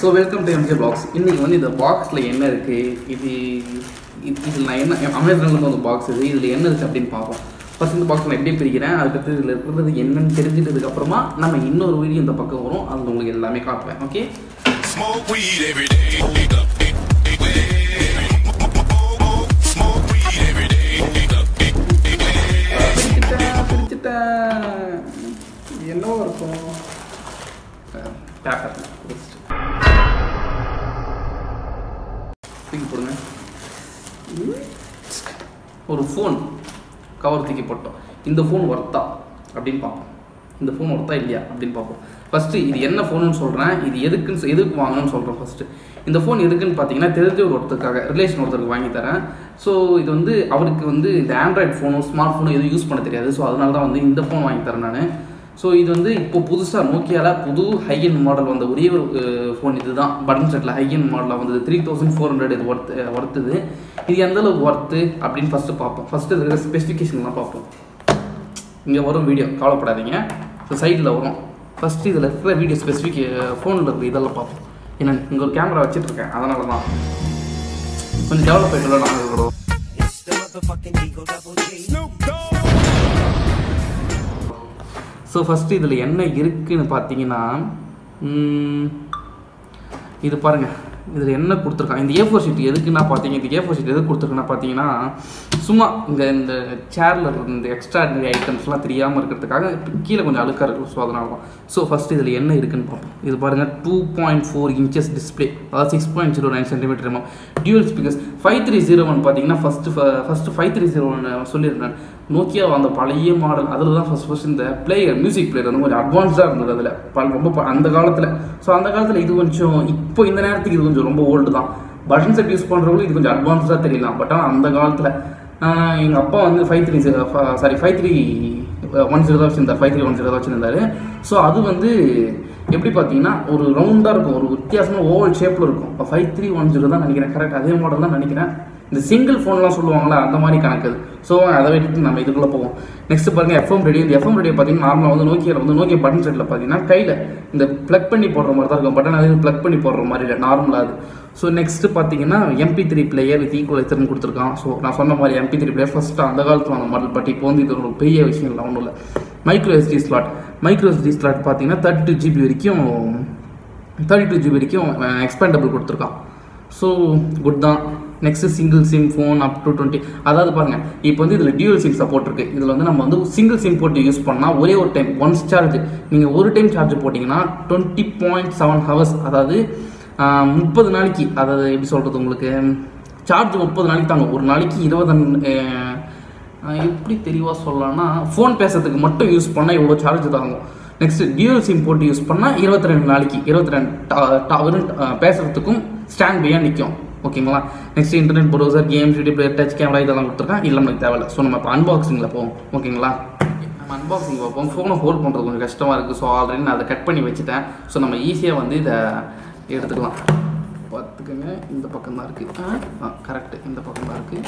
So welcome to MJ box. இன்றைக்கி வந்து இந்த பாக்ஸில் என்ன இருக்குது, இதில் நான் என்ன அமேசானில் வந்து பாக்ஸ் இதில் என்ன இருக்குது அப்படின்னு பார்ப்போம். ஃபஸ்ட் இந்த பாக்ஸ் நான் எப்படி பிரிக்கிறேன், அதுக்கடுத்து இதில் இருக்கிறது என்னன்னு தெரிஞ்சுக்கிறதுக்கப்புறமா நம்ம இன்னொரு வீடியோ இந்த பக்கம் வரும், அதில் உங்களுக்கு எல்லாமே காட்டுவேன். ஓகே, என்னவோ இருக்கும் பேப்பர் தூக்கி போடுங்க. ஒரு ஃபோன் கவர் தூக்கி போட்டோம். இந்த ஃபோன் ஒர்த்தா அப்படின்னு பார்ப்போம். இந்த ஃபோன் ஒர்த்தா இல்லையா அப்படின்னு பார்ப்போம். ஃபஸ்ட்டு இது என்ன ஃபோனுன்னு சொல்கிறேன், இது எதுக்கு வாங்கணும்னு சொல்கிறேன். ஃபஸ்ட்டு இந்த ஃபோன் எதுக்குன்னு பார்த்தீங்கன்னா, தெரிஞ்ச ஒருத்தருக்காக ரிலேஷன் ஒருத்தருக்கு வாங்கி தரேன். ஸோ இது வந்து அவருக்கு வந்து இந்த ஆண்ட்ராய்டு ஃபோனும் ஸ்மார்ட் ஃபோனும் எதுவும் யூஸ் பண்ண தெரியாது. ஸோ அதனால தான் வந்து இந்த ஃபோன் வாங்கி தரேன் நான். ஸோ இது வந்து இப்போ புதுசாக நோக்கியாவில் புது ஹையன் மாடல் வந்த ஒரே ஒரு ஃபோன் இது தான். பட்டன் செட்டில் ஹையன் மாடலில் வந்தது 3400 இது ஒர்த்துது. இது எந்தளவுக்கு ஒர்த்து அப்படின்னு ஃபஸ்ட்டு பார்ப்போம். ஃபஸ்ட்டு இருக்கிற ஸ்பெசிஃபிகேஷன்லாம் பார்ப்போம். இங்கே வரும் வீடியோ, கவலைப்படாதீங்க. ஸோ சைடில் வரும். ஃபஸ்ட்டு இதில் இருக்கிற வீடியோ ஸ்பெசிஃபிக் ஃபோனில் இருக்கிற இதெல்லாம் பார்ப்போம். ஏன்னா இங்கே ஒரு கேமரா வச்சுட்ருக்கேன், அதனால தான் கொஞ்சம் டெவலப் ஆகிட்டு நாங்கள் இருக்கிறோம். ஸோ ஃபஸ்ட்டு இதில் என்ன இருக்குதுன்னு பார்த்தீங்கன்னா, இது பாருங்கள், இதில் என்ன கொடுத்துருக்காங்க. இந்த A4 ஷீட் எதுக்குன்னா பார்த்தீங்க, இந்த A4 ஷீட் எதுக்கு கொடுத்துருக்குன்னா பார்த்தீங்கன்னா, சும்மா இந்த சேரில் இந்த எக்ஸ்ட்ராடினரி ஐட்டம்ஸ்லாம் தெரியாமல் இருக்கிறதுக்காக கீழே கொஞ்சம் அழுக்காக இருக்கும். ஸோ அதனால தான். ஸோ ஃபஸ்ட்டு இதில் என்ன இருக்குதுன்னு பார்ப்போம். இது பாருங்கள், 2.4 inches டிஸ்பிளே, அதாவது 6.09 cm. Dual speakers. 5301 பார்த்தீங்கன்னா ஃபஸ்ட்டு 5301 சொல்லியிருந்தேன். நோக்கியா அந்த பழைய மாடல், அதில் தான் ஃபஸ்ட் இந்த பிளேயர், மியூசிக் பிளேயர் வந்து கொஞ்சம் அட்வான்ஸ்டாக இருந்தது. அதில் ரொம்ப அந்த காலத்தில். ஸோ அந்த காலத்தில் இது கொஞ்சம், இப்போ இந்த நேரத்துக்கு இது கொஞ்சம் ரொம்ப ஓல்டு தான். பட்டன் செட் யூஸ் பண்ணுறவங்களும் இது கொஞ்சம் அட்வான்ஸ்டாக தெரியலாம். பட் ஆனால் அந்த காலத்தில் எங்கள் அப்பா வந்து 5310 தான் வச்சுருந்தார், 5310 தான் வச்சுருந்தாரு. ஸோ அது வந்து எப்படி பார்த்தீங்கன்னா, ஒரு ரவுண்டாக இருக்கும், ஒரு வித்தியாசமாக ஓவல் ஷேப்பில் இருக்கும். 5310 தான் நினைக்கிறேன், கரெக்ட் அதே மாடல் தான் நினைக்கிறேன். இந்த சிங்கிள் ஃபோன்லாம் சொல்லுவாங்களா, அந்த மாதிரி கணக்குது. ஸோ அதை விட்டுட்டு நம்ம இதுக்குள்ளே போவோம். நெக்ஸ்ட் பாருங்கள், எஃப்எம் ரேடியோ. இந்த எஃப்எம் ரேடியோ பார்த்தீங்கன்னா நார்மலாக வந்து நோக்கியா பட்டன் செட்டில் பார்த்தீங்கன்னா கையில் இந்த ப்ளக் பண்ணி போடுற மாதிரி தான் இருக்கும். பட்டன் அது ப்ளக் பண்ணி போடுற மாதிரி இல்லை, நார்மலாக அது. ஸோ நெக்ஸ்ட்டு பார்த்தீங்கன்னா MP3 பிளேயர் வித் ஈக்குவலைசர்னு கொடுத்துருக்கான். ஸோ நான் சொன்ன மாதிரி MP3 பிளேயர் ஃபஸ்ட்டு அந்த காலத்தில் அந்த மாடல். பட் இப்போ வந்து இது ஒரு பெரிய விஷயம் இல்லை, ஒன்றும் இல்லை. மைக்ரோ SD ஸ்லாட் பார்த்தீங்கன்னா 32 GB வரைக்கும் எக்ஸ்பேண்டபிள் கொடுத்துருக்கான். ஸோ குட் தான். Next single SIM phone up to 20. அதாவது பாருங்கள், இப்போ வந்து இதில் டியூவல் சிம் சப்போர்ட் இருக்குது. இதில் வந்து நம்ம வந்து சிங்கிள் சிம் போட்டு யூஸ் பண்ணால் ஒரே ஒரு டைம் ஒன்ஸ் சார்ஜ், நீங்கள் ஒரு டைம் சார்ஜ் போட்டிங்கன்னா 20.7 hours, அதாவது 30 நாளைக்கு. அதாவது எப்படி சொல்கிறது, உங்களுக்கு சார்ஜ் 30 நாளைக்கு தாங்க. ஒரு நாளைக்கு 20, எப்படி தெளிவாக சொல்லலாம்னா, ஃபோன் பேசுறதுக்கு மட்டும் யூஸ் பண்ணால் இவ்வளோ சார்ஜ் தாங்கும். நெக்ஸ்ட்டு டியூவல் சிம் போட்டு யூஸ் பண்ணால் 22 நாளைக்கு, 22 பேசுகிறதுக்கும் ஸ்டாண்ட் பையாக நிற்கும். ஓகேங்களா. Next internet browser, games, video player, touch camera இதெல்லாம் கொடுத்துருக்கேன். இல்லை நமக்கு தேவையில்லை. ஸோ நம்ம இப்போ அன்பாக்சிங்கில் போவோம். ஓகேங்களா, நம்ம அன்பாக்சிங் பார்ப்போம். ஃபோனை ஹோல்ட் பண்ணுறது கொஞ்சம் கஷ்டமாக இருக்குது. ஸோ ஆல்ரெடி நான் அதை கட் பண்ணி வச்சுட்டேன். ஸோ நம்ம ஈஸியாக வந்து இதை எடுத்துக்கலாம். பார்த்துக்கோங்க, இந்த பக்கம் தான் இருக்குது. கரெக்டு, இந்த பக்கம் தான் இருக்குது.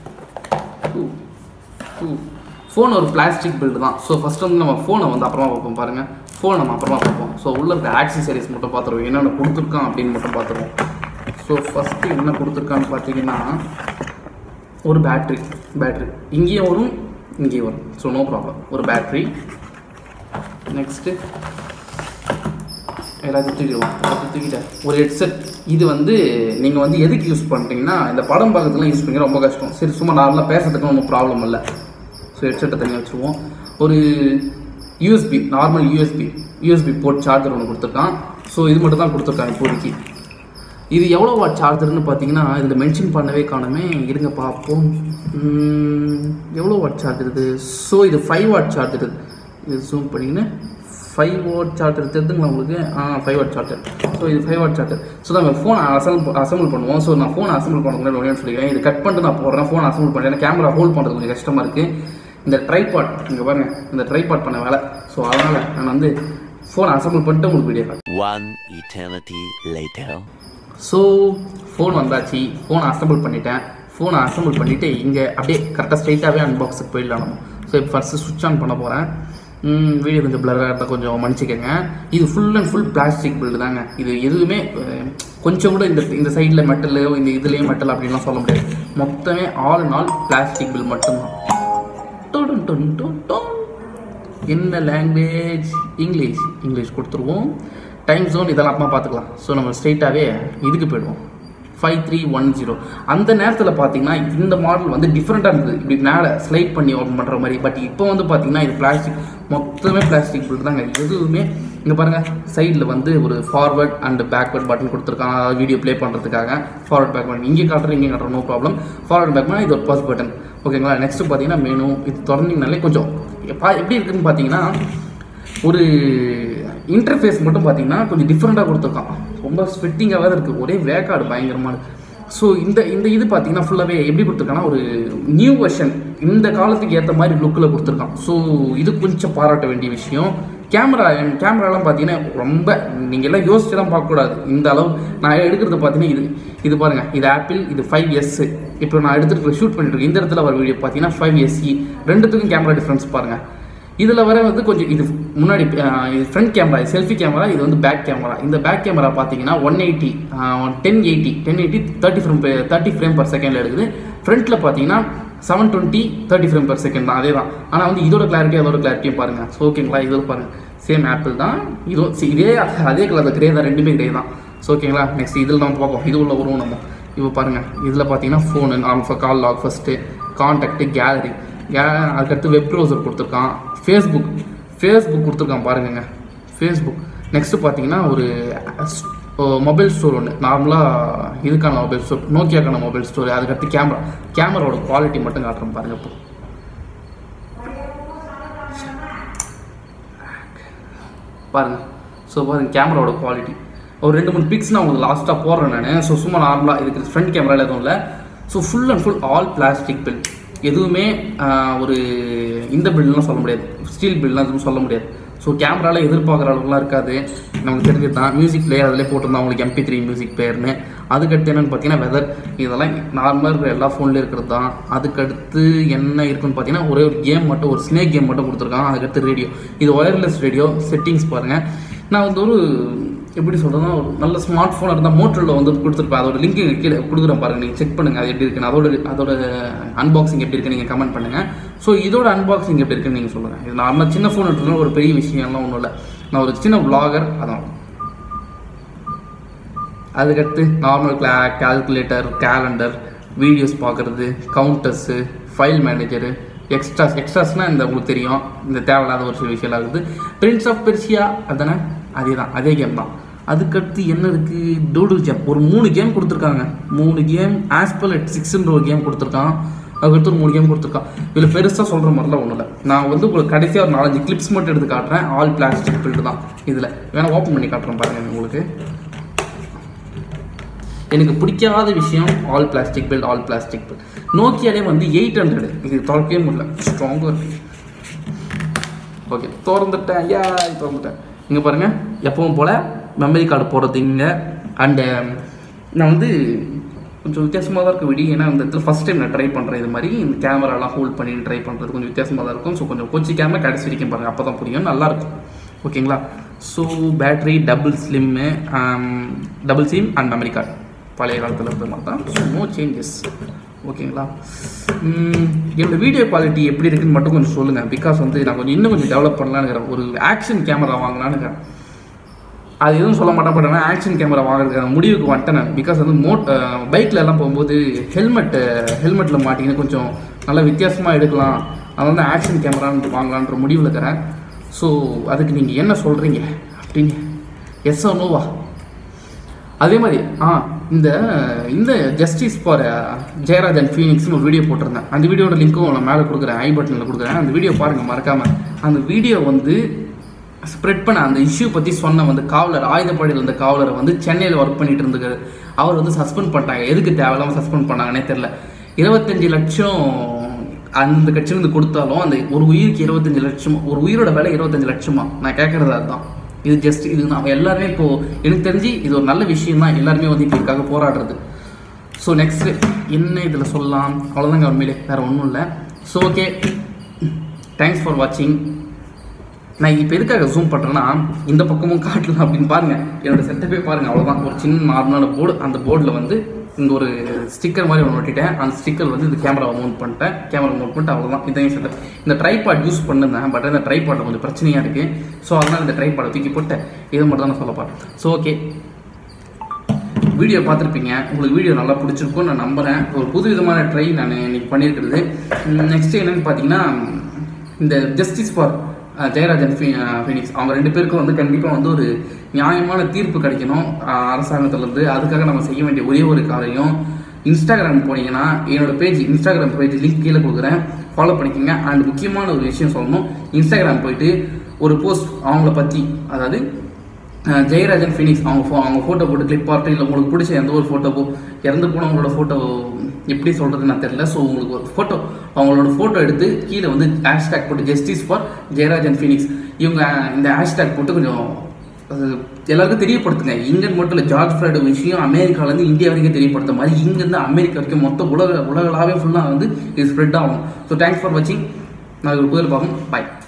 ஃபோன் ஒரு பிளாஸ்டிக் பில்டு தான். ஸோ ஃபஸ்ட்டு வந்து நம்ம ஃபோனை வந்து அப்புறமா பார்ப்போம். பாருங்கள், ஃபோனை நம்ம அப்புறமா பார்ப்போம். ஸோ உள்ள இருக்க ஆக்சசரிஸ் மட்டும் பார்த்துருவோம், என்னென்ன கொடுத்துருக்கான் அப்படின்னு மட்டும் பார்த்துருவோம். ஸோ ஃபஸ்ட்டு என்ன கொடுத்துருக்கான்னு பார்த்தீங்கன்னா, ஒரு பேட்ரி இங்கேயும் வரும், இங்கேயும் வரும். ஸோ நோ ப்ராப்ளம், ஒரு பேட்ரி. நெக்ஸ்ட்டு எல்லாத்தையும் தூக்கிட்டேன். ஒரு ஹெட்செட். இது வந்து நீங்கள் வந்து எதுக்கு யூஸ் பண்ணுறீங்கன்னா, இந்த படம் பார்க்கறதுலாம் யூஸ் பண்ணி ரொம்ப கஷ்டம். சரி, சும்மா நார்மலாக பேசுறதுக்கு ஒன்றும் ப்ராப்ளம் இல்லை. ஸோ ஹெட்செட்டை தனியாக வச்சுருவோம். ஒரு நார்மல் யூஎஸ்பி போர்ட் சார்ஜர் ஒன்று கொடுத்துருக்கான். ஸோ இது மட்டும் தான் கொடுத்துருக்காங்க இப்போதைக்கு. இது எவ்வளோ வாட் சார்ஜர்னு பார்த்தீங்கன்னா, இதில் மென்ஷன் பண்ணவே காணுமே. இருங்க பார்ப்போம், எவ்வளோ வாட் சார்ஜர் இது. ஸோ இது 5 வாட் சார்ஜர். இது ஜூம் பண்ணிங்கன்னா 5 வாட் சார்ஜர் தெரிஞ்சுங்களா உங்களுக்கு. 5 வாட் சார்ஜர். ஸோ இது 5 வாட் சார்ஜர். ஸோ நம்ம ஃபோன் அசம்பிள் பண்ணுவோம். ஸோ நான் ஃபோன் அசம்பிள் பண்ணுறதுக்கு ஒன்று சொல்லிக்கிறேன். இது கட் பண்ணிட்டு நான் போடுறேன். ஃபோன் அசம்பிள் பண்ணுறேன். கேமரா ஹோல்ட் பண்ணுறது கொஞ்சம் கஷ்டமாக இருக்குது. இந்த ட்ரைபாட் இங்கே பாருங்கள், இந்த ட்ரைபாட் பண்ண வேலை. ஸோ அதனால் நான் வந்து ஃபோன் அசம்பிள் பண்ணிட்டு உங்களுக்கு வீடியோ காட்டுறேன். ஸோ ஃபோன் வந்தாச்சு. ஃபோனை அசம்பிள் பண்ணிவிட்டு இங்கே அப்படியே கரெக்டாக ஸ்ட்ரைட்டாகவே அன்பாக்ஸுக்கு போயிடலாம் நம்ம. ஸோ இப்போ ஃபஸ்ட்டு சுவிட்ச் ஆன் பண்ண போகிறேன். வீடியோ கொஞ்சம் பிளராக இருந்தால் கொஞ்சம் மன்னிச்சிக்கங்க. இது full and full plastic build தாங்க. இது எதுவுமே கொஞ்சம் கூட இந்த சைடில் மெட்டல், இந்த இதுலேயும் மெட்டல் அப்படின்லாம் சொல்ல முடியாது. மொத்தமே all in all plastic build மட்டும்தான். என்ன லாங்குவேஜ்? இங்கிலீஷ் கொடுத்துருவோம். டைம் ஜோன் இதெல்லாம் அப்புறமா பார்த்துக்கலாம். ஸோ நம்ம ஸ்ட்ரெயிட்டாகவே இதுக்கு போயிடுவோம். 5310. அந்த நேரத்தில் பார்த்தீங்கன்னா இந்த மாடல் வந்து டிஃப்ரெண்ட்டாக இருந்தது, இப்படி மேலே ஸ்லைட் பண்ணி ஓப்பன் பண்ணுற மாதிரி. பட் இப்போ வந்து பார்த்தீங்கன்னா இது பிளாஸ்டிக், மொத்தமே பிளாஸ்டிக் பில்டு தாங்க. எதுவுமே இங்கே பாருங்கள், சைடில் வந்து ஒரு ஃபார்வர்ட் அண்ட் பேக்வர்ட் பட்டன் கொடுத்துருக்காங்க, வீடியோ ப்ளே பண்ணுறதுக்காக. ஃபார்வர்ட் பேக் பட்டன் இங்கே காட்டுறோம், நோ ப்ராப்ளம். ஃபார்வர்ட் பேக் பண்ணால் இது ஒரு பஸ் பட்டன், ஓகேங்களா. நெக்ஸ்ட்டு பார்த்தீங்கன்னா மெனு. இது திறந்தீங்கனாலே கொஞ்சம் எப்படி இருக்குதுன்னு பார்த்தீங்கன்னா ஒரு இன்டர்ஃபேஸ் மட்டும் பார்த்தீங்கன்னா கொஞ்சம் டிஃப்ரெண்ட்டாக கொடுத்துருக்கான். ரொம்ப ஸ்வெட்டிங்காக தான் இருக்குது, ஒரே வேக்காடு பயங்கரமாக. ஸோ இந்த இது பார்த்தீங்கன்னா ஃபுல்லாகவே எப்படி கொடுத்துருக்காங்கன்னா ஒரு நியூ வெர்ஷன், இந்த காலத்துக்கு ஏற்ற மாதிரி லுக்கில் கொடுத்துருக்கான். ஸோ இது கொஞ்சம் பாராட்ட வேண்டிய விஷயம். கேமராலாம் பார்த்தீங்கன்னா ரொம்ப நீங்கள் எல்லாம் யோசிச்சுலாம் பார்க்கக்கூடாது. இந்த அளவு நான் எடுக்கிறது பார்த்தீங்கன்னா இது பாருங்கள், இது ஆப்பிள், இது 5S. இப்போ நான் எடுத்துகிட்டு ஷூட் பண்ணிட்டு இருக்கேன். இந்த இடத்துல வர வீடியோ பார்த்தீங்கன்னா 5SE. ரெண்டுத்துக்கும் கேமரா டிஃப்ரென்ஸ் பாருங்கள். இதில் வர வந்து கொஞ்சம் இது முன்னாடி இது ஃப்ரண்ட் கேமரா, செல்ஃபி கேமரா, இது வந்து பேக் கேமரா. இந்த பேக் கேமரா பார்த்தீங்கன்னா 1080 30 ஃப்ரேம் பர் செகண்டில் எடுக்குது. ஃப்ரண்ட்டில் பார்த்தீங்கன்னா 720 30 ஃப்ரேம் பர் செகண்ட் தான், அதே தான். ஆனால் வந்து இதோட கிளாரிட்டி அதோட கிளாரிட்டியும் பாருங்கள். ஸோ ஓகேங்களா, இதோட பாருங்கள் சேம் ஆப்பிள் தான். அதே கலர் கிரே தான், ரெண்டுமே கிரே தான். ஸோ ஓகேங்களா. நெக்ஸ்ட் இதில் நம்ம பார்ப்போம், இது உள்ள வருவோம் நம்ம. இப்போ பாருங்கள், இதில் பார்த்தீங்கன்னா phone, call log first, contact, gallery, அதுக்கடுத்து வெப் ப்ரௌசர் கொடுத்துருக்கான், ஃபேஸ்புக் கொடுத்துருக்கான் பாருங்கங்க, ஃபேஸ்புக். நெக்ஸ்ட்டு பார்த்தீங்கன்னா ஒரு மொபைல் ஸ்டோர் ஒன்று, நார்மலாக இதுக்கான மொபைல் ஸ்டோர், நோக்கியாக்கான மொபைல் ஸ்டோர். அதுக்கடுத்து கேமராவோட குவாலிட்டி மட்டும் காட்டுறோம் பாருங்கள். இப்போ பாருங்கள். ஸோ பாருங்கள் கேமராவோட குவாலிட்டி ஒரு 2-3 பிக்ஸ் நான் உங்களுக்கு லாஸ்ட்டாக போடுறேன் நான். ஸோ சும்மா நார்மலாக இதுக்கு ஃப்ரண்ட் கேமராவில் எதுவும் இல்லை. So full and full all plastic build. எதுவுமே ஒரு இந்த பில்டெலாம் சொல்ல முடியாது, ஸ்டீல் பில்டெலாம் எதுவும் சொல்ல முடியாது. ஸோ கேமராவில் எதிர்பார்க்குற அளவுக்குலாம் இருக்காது. நமக்கு தெரிஞ்சது தான் மியூசிக் பிளேயர் அதிலே போட்டிருந்தோம் அவங்களுக்கு MP3 மியூசிக் பிளேயர்னு. அதுக்கடுத்து என்னென்னு பார்த்தீங்கன்னா வெதர், இதெல்லாம் நார்மலாக இருக்கிற எல்லா ஃபோன்லேயும் இருக்கிறது தான். அதுக்கடுத்து என்ன இருக்குன்னு பார்த்தீங்கன்னா ஒரே ஒரு கேம் மட்டும், ஒரு ஸ்னேக் கேம் மட்டும் கொடுத்துருக்கான். அதுக்கடுத்து ரேடியோ, இது ஒயர்லெஸ் ரேடியோ. செட்டிங்ஸ் பாருங்கள், நான் வந்து ஒரு எப்படி சொல்கிறதுனா ஒரு நல்ல ஸ்மார்ட் ஃபோனாக இருந்தால் மோட்டரில் வந்து கொடுத்துருப்பேன். அதோட லிங்க் கீழே கொடுக்குறேன் பாருங்கள், நீங்கள் செக் பண்ணுங்கள் அது எப்படி இருக்குன்னு. அதோட அன்பாக்சிங் எப்படி இருக்குன்னு நீங்கள் கமெண்ட் பண்ணுங்கள். ஸோ இதோட அன்பாக்சிங் எப்படி இருக்குன்னு நீங்கள் சொல்லுங்கள். இது நார்மலாக சின்ன ஃபோன் எடுத்துருந்தோம், ஒரு பெரிய விஷயம்லாம் ஒன்றும் இல்லை. நான் ஒரு சின்ன vlogger அதான். அதுக்கடுத்து நார்மல் கால்குலேட்டர், கேலண்டர், வீடியோஸ் பார்க்குறது, கவுண்டர்ஸு, ஃபைல் மேனேஜரு, எக்ஸ்ட்ராஸ்னால் இந்த உங்களுக்கு தெரியும், இந்த தேவையில்லாத ஒரு சில விஷயம் ஆகுது. பிரின்ஸ் ஆஃப் பெர்சியா அதானே, அதே கேம் தான். அதுக்கடுத்து என்ன இருக்குது, டூடுல் ஜம்ப். ஒரு 3 கேம் கொடுத்துருக்காங்க. 3 கேம் ஆஸ்பலட் 6ன்ற ஒரு கேம் கொடுத்துருக்கான். அதுக்கடுத்து ஒரு 3 கேம் கொடுத்துருக்கான். இதில் பெருசாக சொல்கிற மாதிரிலாம் ஒன்றும் இல்லை. நான் வந்து உங்களுக்கு கடைசியாக ஒரு 4-5 கிளிப்ஸ் மட்டும் எடுத்து காட்டுறேன். ஆல் பிளாஸ்டிக் பில்டு தான். இதில் வேணால் ஓப்பன் பண்ணி காட்டுறேன் பாருங்கள். உங்களுக்கு எனக்கு பிடிக்காத விஷயம் ஆல் பிளாஸ்டிக் பில்ட். நோக்கியாலே வந்து 800 இது திறக்கவே முடியல, ஸ்ட்ராங்காக இருக்குது. ஓகே, திறந்துட்டேன். இங்கே பாருங்கள், எப்பவும் போல் மெமரி கார்டு போடுறது இங்கே. அண்டு நான் வந்து கொஞ்சம் வித்தியாசமாக தான் இருக்குது வீடியோ. ஏன்னா இந்த இடத்துல ஃபஸ்ட் டைம் நான் ட்ரை பண்ணுறேன். இது மாதிரி இந்த கேமராலாம் ஹோல்ட் பண்ணி ட்ரை பண்ணுறது கொஞ்சம் வித்தியாசமாக தான் இருக்கும். ஸோ கொஞ்சம் கோச்சிக்காமல் கடைசி வரைக்கும் பாருங்கள், அப்போ தான் புரியும், நல்லாயிருக்கும். ஓகேங்களா. So battery double SIM and memory card பழைய காலத்தில் இருந்த மாதிரி தான். So no changes. ஓகேங்களா. என்னோடய வீடியோ குவாலிட்டி எப்படி இருக்குன்னு மட்டும் கொஞ்சம் சொல்லுங்கள். பிகாஸ் வந்து நான் இன்னும் கொஞ்சம் டெவலப் பண்ணலான்னு இருக்கிறேன். ஒரு ஆக்ஷன் கேமரா வாங்கலான்னு இருக்கிறேன். அது எதுவும் சொல்ல மாட்டேன். பட் ஆனால் ஆக்ஷன் கேமரா வாங்குறதுக்கான முடிவுக்கு வந்துட்டேன் நான். பிகாஸ் வந்து பைக்கில் எல்லாம் போகும்போது ஹெல்மெட்டில் மாட்டிங்கன்னு கொஞ்சம் நல்லா வித்தியாசமாக எடுக்கலாம். அதனால தான் ஆக்ஷன் கேமரான்னு வாங்கலான்ற முடிவில் இருக்கிறேன். ஸோ அதுக்கு நீங்கள் என்ன சொல்கிறீங்க அப்படின்னு, எஸ் ஆர் நோவா? அதே மாதிரி இந்த ஜஸ்டிஸ் ஃபார் ஜெயராஜ் அண்ட் ஃபீனிக்ஸ்னு ஒரு வீடியோ போட்டிருந்தேன். அந்த வீடியோட லிங்க்கும் நான் மேலே கொடுக்குறேன், ஐ பட்டனில் கொடுக்குறேன். அந்த வீடியோ பாருங்கள் மறக்காமல். அந்த வீடியோ வந்து ஸ்ப்ரெட் பண்ண அந்த இஷ்யூ பற்றி சொன்ன வந்து காவலர், ஆயுதப்படையில் இருந்த காவலரை வந்து சென்னையில் ஒர்க் பண்ணிட்டு இருந்துக்காரு. அவர் வந்து சஸ்பெண்ட் பண்ணிட்டாங்க. எதுக்கு தேவையில்லாமல் சஸ்பெண்ட் பண்ணாங்கன்னே தெரில. 25 லட்சம் அந்த கட்சியிலேருந்து கொடுத்தாலும் அந்த ஒரு உயிருக்கு 25 லட்சம், ஒரு உயிரோட விலை 25 லட்சமா? நான் கேட்குறது அதுதான். இது நான் எல்லாருமே இப்போது எனக்கு தெரிஞ்சு இது ஒரு நல்ல விஷயம் தான். எல்லாருமே வந்து இதுக்காக போராடுறது. ஸோ நெக்ஸ்ட்டு என்ன இதில் சொல்லலாம், அவ்வளோதாங்க உண்மையிலே, வேறு ஒன்றும் இல்லை. ஸோ ஓகே, தேங்க்ஸ் ஃபார் வாட்சிங். நான் இப்போ எதுக்காக ஜூம் பண்ணுறேன்னா இந்த பக்கமும் காட்டலாம் அப்படின்னு பாருங்கள். என்னோடய செட்டப்பே பாருங்கள், அவ்வளோதான். ஒரு சின்ன நார்மலான போர்டு. அந்த போர்டில் வந்து இங்கே ஒரு ஸ்டிக்கர் மாதிரி ஒன்று ஒட்டிட்டேன். அந்த ஸ்டிக்கர் வந்து இந்த கேமராவை மவுண்ட் பண்ணிட்டேன். கேமரா மவுண்ட் பண்ணிட்டு அவ்வளோதான். இதையும் செட்டப். இந்த ட்ரைபாட் யூஸ் பண்ணிருந்தேன், பட் இந்த ட்ரைபாட்டில் கொஞ்சம் பிரச்சனையாக இருக்குது. ஸோ அதனால் இந்த ட்ரைபாடை தூக்கி போட்டு இதை மட்டும் தான் நான் சொல்ல போகிறேன். ஸோ ஓகே, வீடியோ பார்த்துருப்பீங்க. உங்களுக்கு வீடியோ நல்லா பிடிச்சிருக்கும்னு நான் நம்புகிறேன். ஒரு புது விதமான ட்ரை நான் இன்னைக்கு பண்ணியிருக்கிறது. நெக்ஸ்ட் என்னென்னு பார்த்தீங்கன்னா, இந்த ஜஸ்டிஸ் ஃபார் ஜெயராஜன் ஃபீனிக்ஸ் அவங்க 2 பேருக்கும் வந்து கண்டிப்பாக வந்து ஒரு நியாயமான தீர்ப்பு கிடைக்கணும் அரசாங்கத்திலேருந்து. அதுக்காக நம்ம செய்ய வேண்டிய ஒரே ஒரு காரியம், இன்ஸ்டாகிராம் போனீங்கன்னா என்னோட பேஜ், இன்ஸ்டாகிராம் பேஜ் லிங்க் கீழே கொடுக்குறேன், ஃபாலோ பண்ணிக்கோங்க. அண்ட் முக்கியமான ஒரு விஷயம் சொல்லணும், இன்ஸ்டாகிராம் போயிட்டு ஒரு போஸ்ட் அவங்கள பற்றி, அதாவது ஜெயராஜன் ஃபீனிக்ஸ் அவங்க ஃபோட்டோ போட்டு கிளிப் பார்த்து, இல்லை உங்களுக்கு பிடிச்ச எந்த ஒரு ஃபோட்டோவோ, இறந்து போனவங்களோட ஃபோட்டோ எப்படி சொல்கிறதுன்னு நான் தெரியல. ஸோ உங்களுக்கு ஒரு ஃபோட்டோ, அவங்களோட ஃபோட்டோ எடுத்து கீழே வந்து ஹேஷ்டேக் போட்டு ஜஸ்டிஸ் ஃபார் ஜெயராஜன் ஃபீனிக்ஸ் இவங்க இந்த ஹேஷ்டேக் போட்டு கொஞ்சம் எல்லாருக்கும் தெரியப்படுத்துங்க. இங்கன்னு மட்டும் இல்லை, ஜார்ஜ் ஃப்ளாய்டு விஷயம் அமெரிக்காவிலேருந்து இந்தியா வரைக்கும் தெரியப்படுத்த மாதிரி இங்கேருந்து அமெரிக்கா வரைக்கும் மொத்த உலகளாவே ஃபுல்லாக வந்து இது ஸ்ப்ரெட் ஆகும். ஸோ தேங்க்ஸ் ஃபார் வாட்சிங். நான் ஒரு புதிய பார்ப்போம். பாய்.